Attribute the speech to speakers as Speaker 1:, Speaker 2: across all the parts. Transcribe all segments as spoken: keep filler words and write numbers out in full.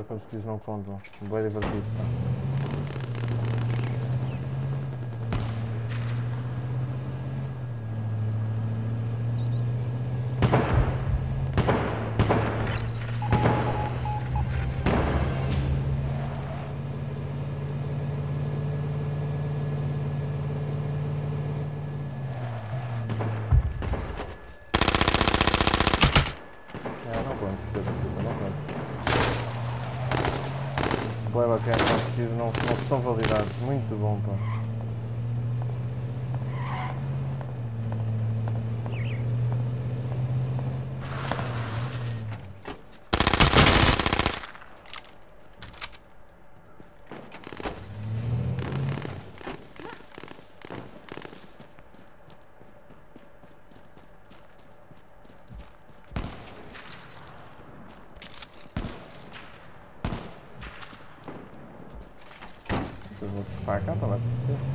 Speaker 1: aqueles que não contam. Bem divertido, pá. Bem bacana, os tiros não, não são validados, muito bom, pá. Eu vou para cá, para lá para você.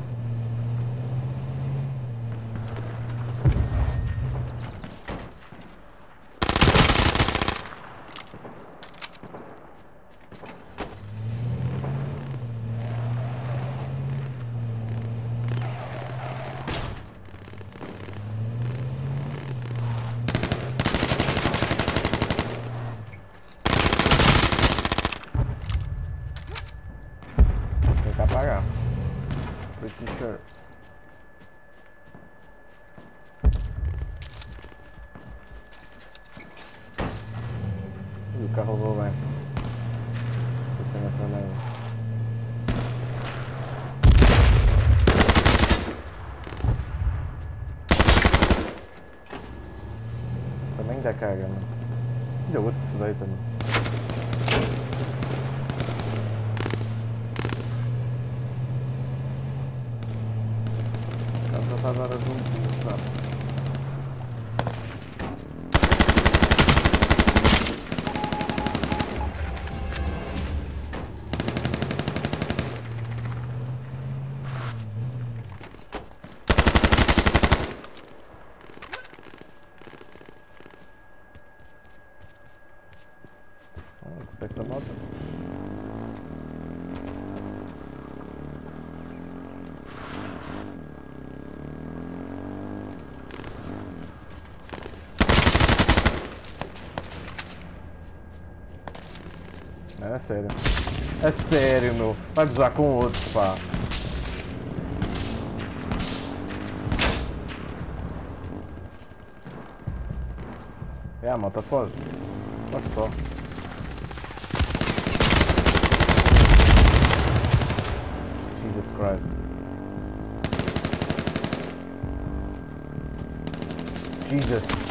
Speaker 1: Tem que apagar. Pretty sure. E o carro roubou bem. Tô nessa neve. Também dá carga, mano. E o outro que se deita, mano. Estás a dar as últimas, sabe? Oh, despecta a moto. Não, é sério. É sério, meu. Vai gozar com outro, pá. É, a moto foge. Olha só. Jesus Christ. Jesus. Jesus.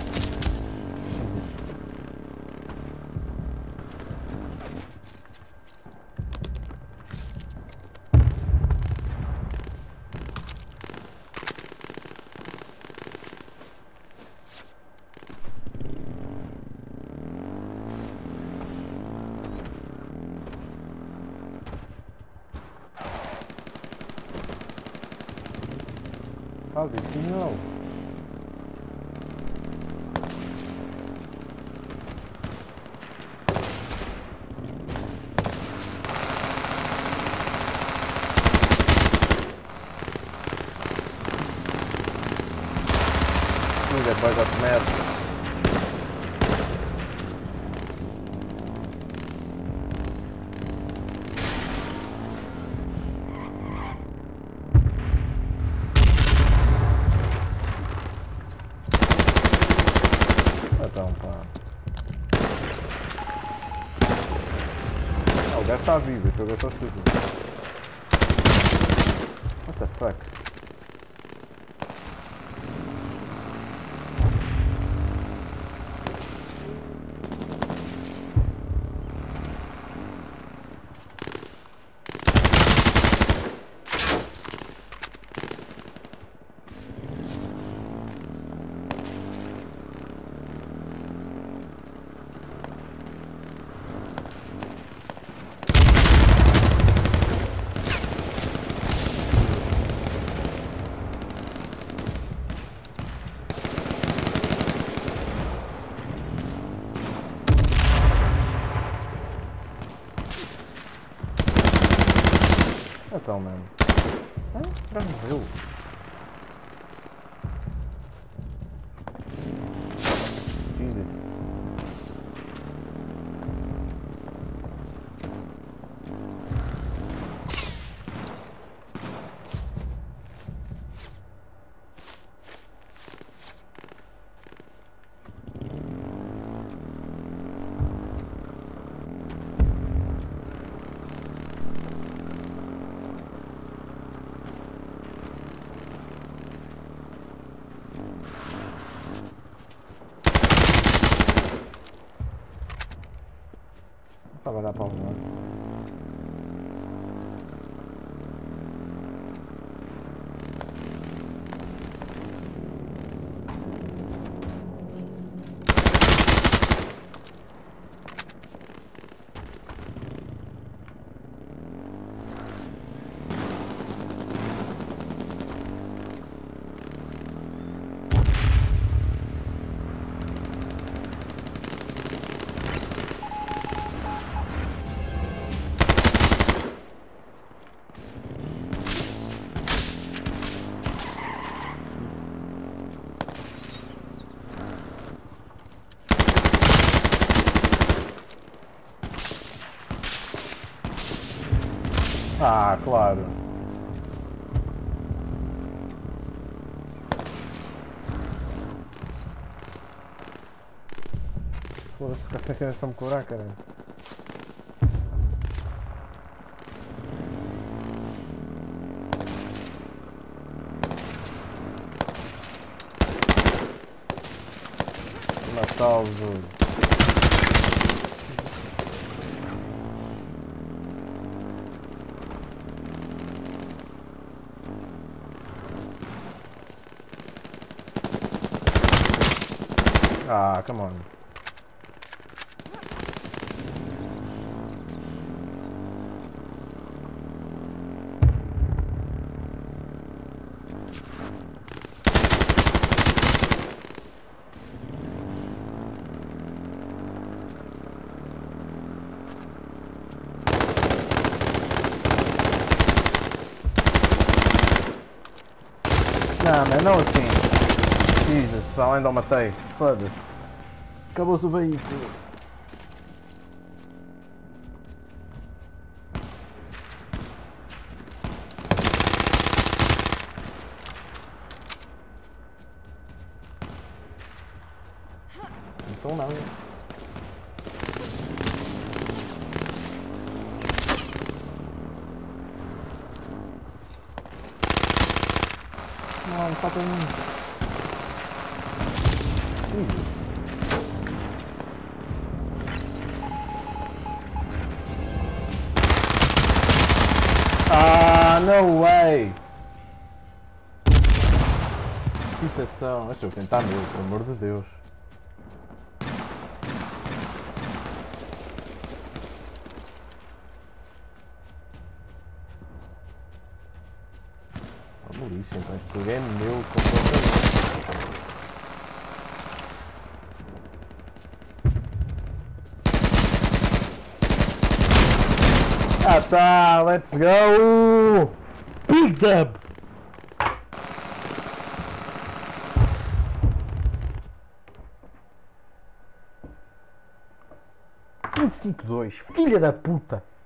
Speaker 1: Faz isso não. Filha, vai dar merda. Então, pá. Ah, o gajo está vivo, esse jogo é só estúpido. What the fuck? atenção, mano. Ah, já morreu. Jesus. Vai dar para o lado. Ah, claro. Foda-se, ficar sem cenas para me curar, caralho. Matá-lo, jogo. Ah, come on. Não, mas não assim. Jesus, além de eu matei. Foda-se. Acabou-se o veículo. Então não. Não, falta um. Ah, no way! Citação, deixa eu tentar meu, pelo amor de Deus. Vamos isso, então, este jogo é meu completamente. Ah tá, let's go! Big dub! vinte e cinco dois, filha da puta!